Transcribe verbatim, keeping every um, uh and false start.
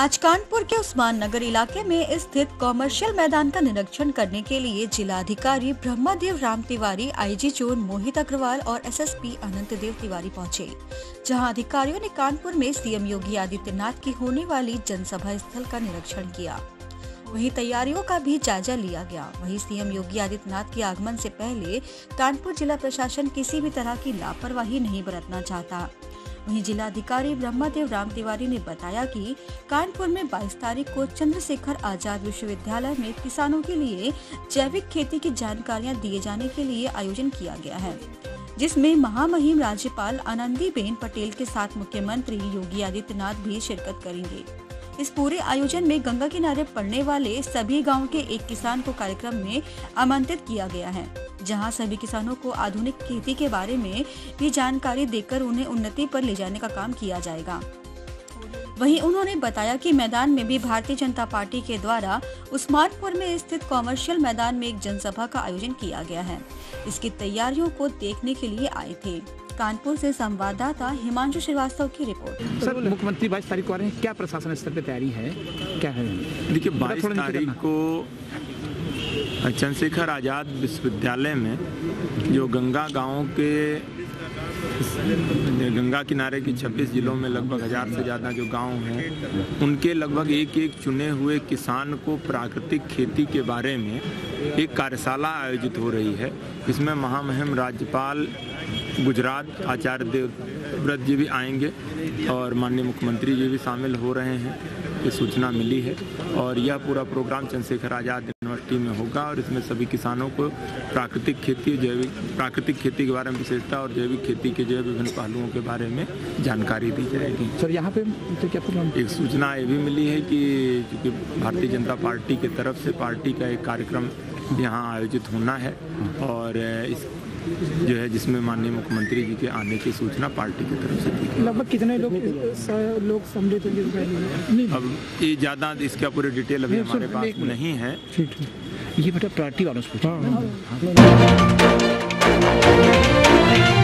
आज कानपुर के उस्मान नगर इलाके में स्थित कॉमर्शियल मैदान का निरीक्षण करने के लिए जिलाधिकारी ब्रह्मदेव राम तिवारी, आईजी जोन मोहित अग्रवाल और एसएसपी अनंत देव तिवारी पहुंचे, जहां अधिकारियों ने कानपुर में सीएम योगी आदित्यनाथ की होने वाली जनसभा स्थल का निरीक्षण किया। वहीं तैयारियों का भी जायजा लिया गया। वहीं सीएम योगी आदित्यनाथ के आगमन से पहले कानपुर जिला प्रशासन किसी भी तरह की लापरवाही नहीं बरतना चाहता। वहीं जिलाधिकारी ब्रह्मदेव राम तिवारी ने बताया कि कानपुर में बाईस तारीख को चंद्रशेखर आजाद विश्वविद्यालय में किसानों के लिए जैविक खेती की जानकारियां दिए जाने के लिए आयोजन किया गया है, जिसमें महामहिम राज्यपाल आनंदीबेन पटेल के साथ मुख्यमंत्री योगी आदित्यनाथ भी शिरकत करेंगे। इस पूरे आयोजन में गंगा किनारे पड़ने वाले सभी गांव के एक किसान को कार्यक्रम में आमंत्रित किया गया है, जहां सभी किसानों को आधुनिक खेती के बारे में भी जानकारी देकर उन्हें उन्नति पर ले जाने का काम किया जाएगा। वहीं उन्होंने बताया कि मैदान में भी भारतीय जनता पार्टी के द्वारा उस्मानपुर में स्थित कॉमर्शियल मैदान में एक जनसभा का आयोजन किया गया है। इसकी तैयारियों को देखने के लिए आए थे। कानपुर से संवाददाता हिमांशु श्रीवास्तव की रिपोर्ट। सर, मुख्यमंत्री बाईस तारीख को आ रहे हैं, क्या प्रशासन स्तर पे तैयारी है, क्या है? देखिए, बाईस तारीख को चंद्रशेखर आजाद विश्वविद्यालय में जो गंगा गांव के गंगा किनारे की छब्बीस जिलों में लगभग हजार से ज़्यादा जो गांव हैं, उनके लगभग एक एक चुने हुए किसान को प्राकृतिक खेती के बारे में एक कार्यशाला आयोजित हो रही है। इसमें महामहिम राज्यपाल गुजरात आचार्य देवव्रत जी भी आएंगे और माननीय मुख्यमंत्री जी भी शामिल हो रहे हैं, ये सूचना मिली है। और यह पूरा प्रोग्राम चंद्रशेखर आजाद यूनिवर्सिटी में होगा और इसमें सभी किसानों को प्राकृतिक खेती, जैविक प्राकृतिक खेती के बारे में विशेषता और जैविक खेती के जो विभिन्न पहलुओं के बारे में जानकारी दी जाएगी। सर, यहाँ पे तो क्या एक सूचना ये भी मिली है कि चूँकि भारतीय जनता पार्टी की तरफ से पार्टी का एक कार्यक्रम यहाँ आयोजित होना है और इस जो है जिसमें माननीय मुख्यमंत्री जी के आने की सूचना पार्टी की तरफ से दी। लगभग कितने लोग लोग सम्मिलित होंगे? अब ये ज़्यादा इसका पूरी डिटेल अभी हमारे पास नहीं है। ठीक है, ये बेटा पार्टी वालों से पूछो।